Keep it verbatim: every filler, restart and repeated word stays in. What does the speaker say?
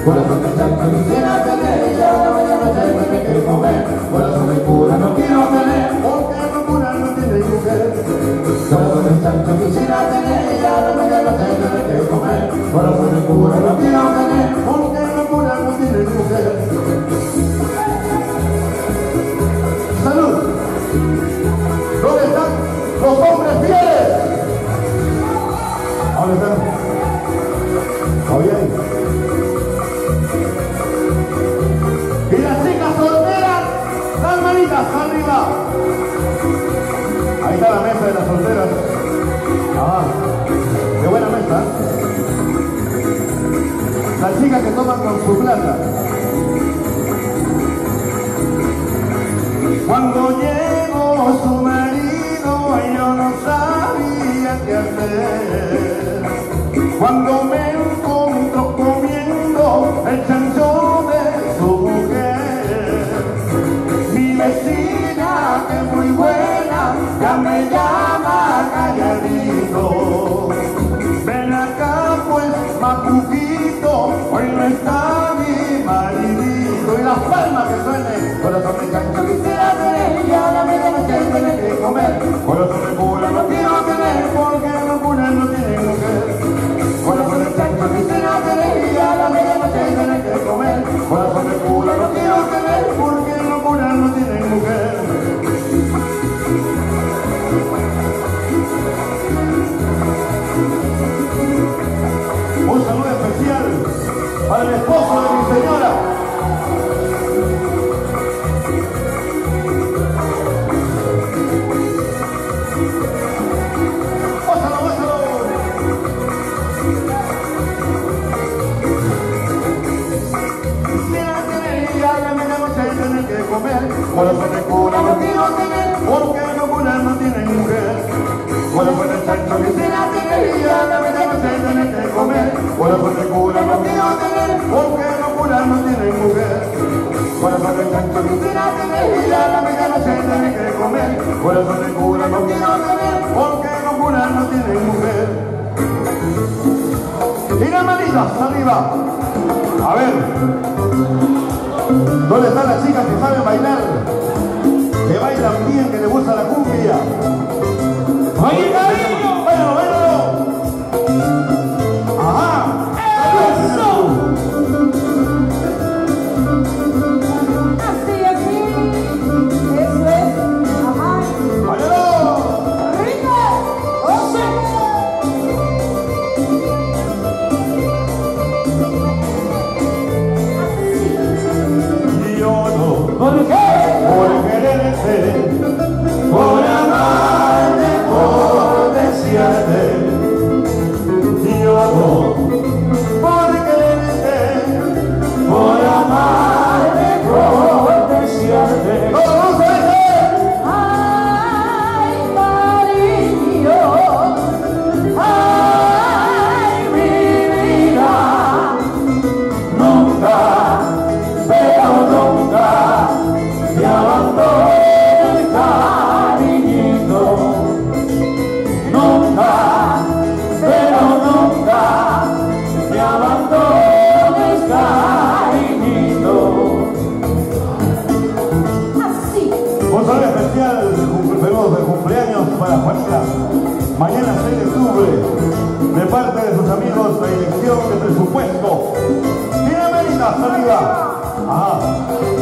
Corazón de chancho quisiera tener y ahora mañana se tiene que comer. Corazón de cura no quiero tener porque no cura no tiene mujer. Corazón de chancho quisiera tener y ahora mañana se tiene que comer. Corazón de cura no quiero tener porque no cura no tiene mujer. ¡Salud! ¿Dónde están los hombres fieles? ¿Dónde están? ¿Todavía ahí? Y las chicas solteras, las manitas arriba. Ahí está la mesa de las solteras. Ah, qué buena mesa. Las chicas que toman con su plata. Cuando llegó su marido yo no sabía qué hacer. Cuando me encontró comiendo el chancho de su mujer, mi vecina que es muy buena ya me llama calladito. Ven acá pues mapuquito, hoy no está mi maridito. Y las palmas que suenen, corazón de chancho quisiera tener y ahora me llama que tiene que comer. Corazón de cura no quiero tener porque no cura no tiene mujer. Corazón de chancho quisiera tener y ahora me llama que tiene que comer. Corazón de cura no quiero tener porque no cura no tiene mujer. Un saludo especial para el esposo de mi señora. ¡Gózalo, gózalo! Quisiera tener y ahora me llamo que tiene que comer. Corazón de cura no quiero tener porque no cura no tiene mujer. Corazón de chancho quisiera tener y ahora me llamo que tiene que comer. Corazón de cura no quiero tener porque no cura no tiene mujer. Corazón de chancho quisiera tener y ahora me llamo que tiene que comer. Corazón de cura no quiero tener porque no cura no tiene mujer. Y las manitas arriba. A ver, ¿dónde están las chicas que saben bailar? Que bailan bien, que les gusta la cumbia. ¡Oye, cariño! ¡Váyalo, váyalo! ¡Ajá! ¡Eso! Así, así. Eso es. Ajá. ¡Váyalo! ¡Rico! ¡Oye! Yo no, ¿por qué? Por quererte, por amarte, por desearte. Yo no, por quererte, por amarte, por desearte. ¿Cómo se dice? ¡Ay, cariño! ¡Ay, mi vida! Nunca, pero nunca me abandones, cariñito. Nunca, pero nunca me abandones, cariñito. Así. Un saludo especial de cumpleaños para Juanita. Mañana seis de octubre, de parte de sus amigos de Dirección de Presupuesto. Tiene méritas arriba. Ah.